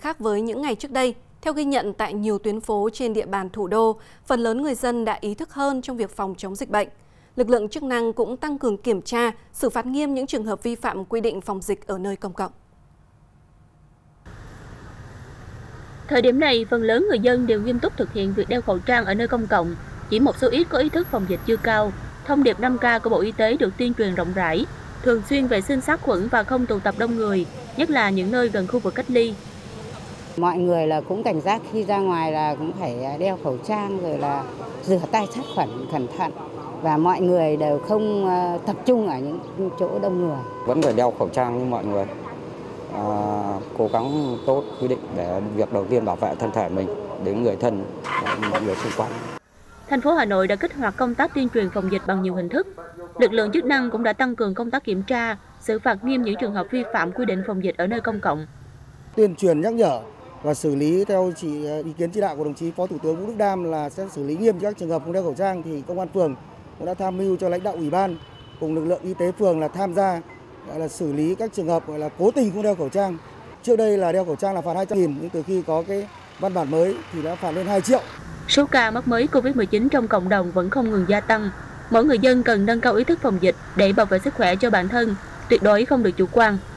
Khác với những ngày trước đây, theo ghi nhận tại nhiều tuyến phố trên địa bàn thủ đô, phần lớn người dân đã ý thức hơn trong việc phòng chống dịch bệnh. Lực lượng chức năng cũng tăng cường kiểm tra, xử phạt nghiêm những trường hợp vi phạm quy định phòng dịch ở nơi công cộng. Thời điểm này, phần lớn người dân đều nghiêm túc thực hiện việc đeo khẩu trang ở nơi công cộng. Chỉ một số ít có ý thức phòng dịch chưa cao. Thông điệp 5K của Bộ Y tế được tuyên truyền rộng rãi, thường xuyên vệ sinh sát khuẩn và không tụ tập đông người, nhất là những nơi gần khu vực cách ly. Mọi người là cũng cảnh giác khi ra ngoài là cũng phải đeo khẩu trang rồi là rửa tay sát khuẩn cẩn thận và mọi người đều không tập trung ở những chỗ đông người. Vẫn phải đeo khẩu trang như mọi người. Cố gắng tốt quy định để việc đầu tiên bảo vệ thân thể mình đến người thân, mọi người xung quanh. Thành phố Hà Nội đã kích hoạt công tác tuyên truyền phòng dịch bằng nhiều hình thức. Lực lượng chức năng cũng đã tăng cường công tác kiểm tra, xử phạt nghiêm những trường hợp vi phạm quy định phòng dịch ở nơi công cộng. Tuyên truyền nhắc nhở và xử lý theo ý kiến chỉ đạo của đồng chí Phó Thủ tướng Vũ Đức Đam là sẽ xử lý nghiêm các trường hợp không đeo khẩu trang, thì công an phường cũng đã tham mưu cho lãnh đạo ủy ban cùng lực lượng y tế phường là tham gia là xử lý các trường hợp gọi là cố tình không đeo khẩu trang. Trước đây là đeo khẩu trang là phạt 200.000, nhưng từ khi có cái văn bản mới thì đã phạt lên 2 triệu. Số ca mắc mới Covid-19 trong cộng đồng vẫn không ngừng gia tăng. Mỗi người dân cần nâng cao ý thức phòng dịch để bảo vệ sức khỏe cho bản thân, tuyệt đối không được chủ quan.